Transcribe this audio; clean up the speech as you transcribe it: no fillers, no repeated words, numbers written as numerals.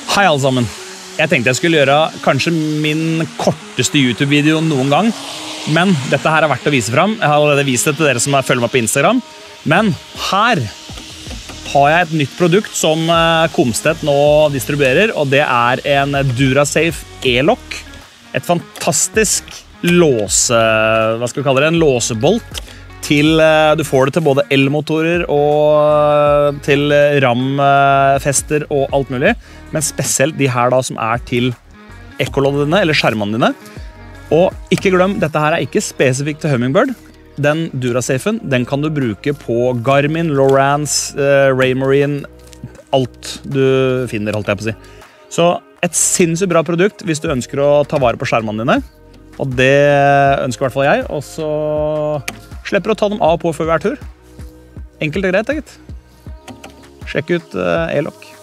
Hei alle sammen. Jeg tenkte jeg skulle gjøre kanskje min korteste YouTube-video noen gang, men dette her er verdt å vise frem. Jeg har allerede vist det til dere som følger meg på Instagram, men her har jeg et nytt produkt som Komstedt nå distribuerer, og det er en Durasafe E-lock. Et fantastisk en låsebolt til, du får det til både elmotorer og til RAM-fester og alt mulig, men spesielt de her da som er til ekkoloddene dine, eller skjermene dine. Og ikke glem, dette her er ikke spesifikt til Hummingbird. Den Durasafen, den kan du bruke på Garmin, Lowrance, Raymarine, alt du finner, holdt jeg på å si. Så et sinnssykt bra produkt hvis du ønsker å ta vare på skjermene dine, og det ønsker i hvert fall jeg, og så slipper du å ta dem av og på før hver tur. Enkelt og greit, gitt. Sjekk ut E-lock.